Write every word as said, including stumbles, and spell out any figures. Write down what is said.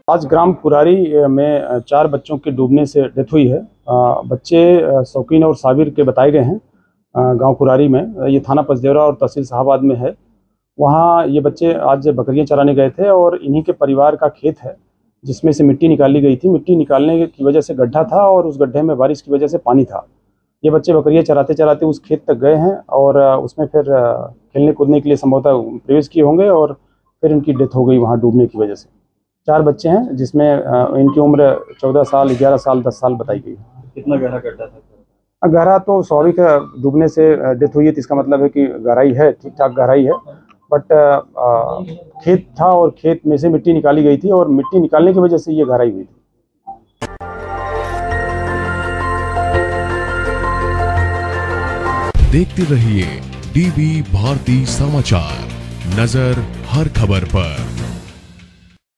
आज ग्राम पुरारी में चार बच्चों के डूबने से डेथ हुई है। बच्चे शौकीन और साबिर के बताए गए हैं। गांव पुरारी में, ये थाना पचदेवरा और तहसील शाहाबाद में है। वहाँ ये बच्चे आज बकरियां चराने गए थे और इन्हीं के परिवार का खेत है जिसमें से मिट्टी निकाली गई थी। मिट्टी निकालने की वजह से गड्ढा था और उस गड्ढे में बारिश की वजह से पानी था। ये बच्चे बकरियां चराते चराते उस खेत तक गए हैं और उसमें फिर खेलने कूदने के लिए संभवतः प्रवेश किए होंगे और फिर इनकी डेथ हो गई वहाँ डूबने की वजह से। चार बच्चे हैं जिसमें इनकी उम्र चौदह साल, ग्यारह साल, दस साल बताई गई। कितना गहरा गड्ढा था? गहरा तो स्वाभाविक डूबने से डेथ हुई है तो इसका मतलब है कि गहराई है, ठीक ठाक गहराई है। बट आ, खेत था और खेत में से मिट्टी निकाली गई थी और मिट्टी निकालने की वजह से ये गहराई हुई थी। देखते रहिए डीवी भारती समाचार, नजर हर खबर पर।